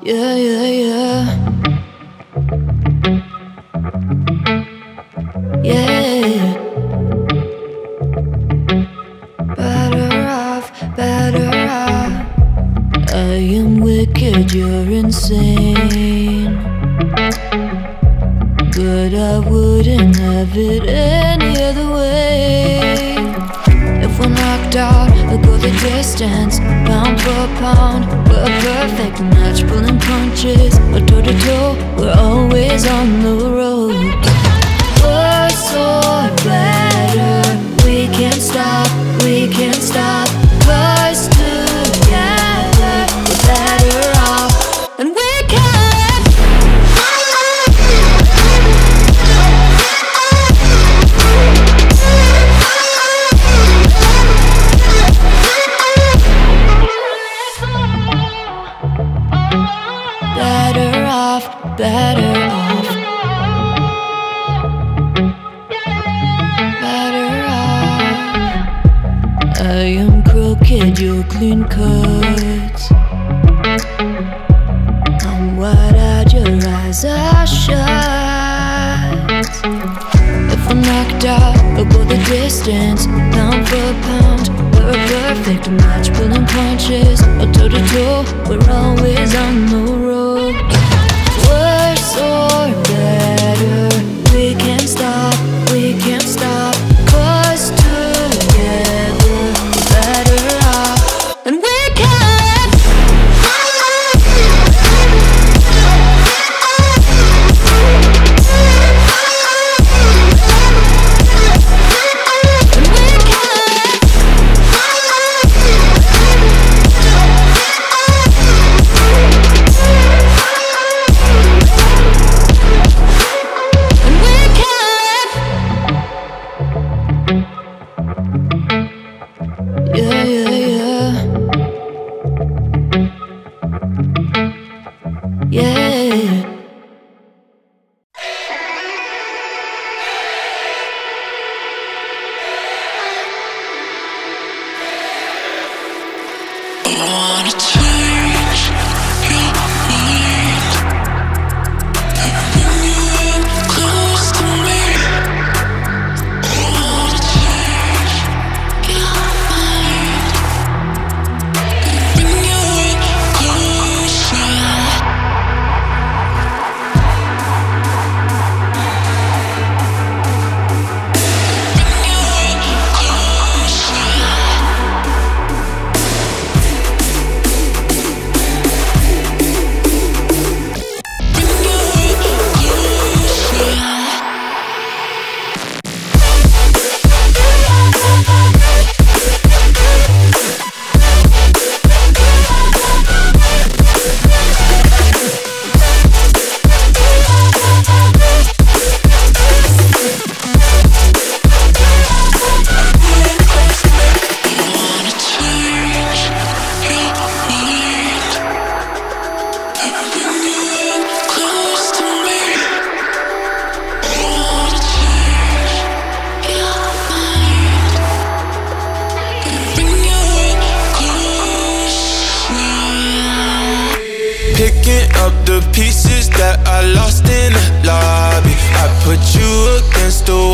Yeah, yeah, yeah. Yeah. Better off, better off. I am wicked, you're insane, but I wouldn't have it any other way. If we're knocked out, we'll go the distance, pound for pound. We're a perfect match, pulling punches. We're toe to toe, we're always on the road. Worse or better, we can't stop, we can't stop. 'Cause together we're better off, and we can. Better off, better off. Better off. I am crooked, you're clean cuts. I'm wide-eyed, your eyes are shut. If we're knocked out, we'll go the distance, pound for pound. We're a perfect match, pulling punches. Toe to toe, we're always on the road. Worse or better, we can't stop, we can't stop. 'Cause together we're better off, and we can. Yeah, yeah, yeah. Yeah. I wanna change your mind and bring you in close to me. I wanna change your mind and bring you in closer. Bring you in closer. Picking up the pieces that I lost in the lobby. I put you against the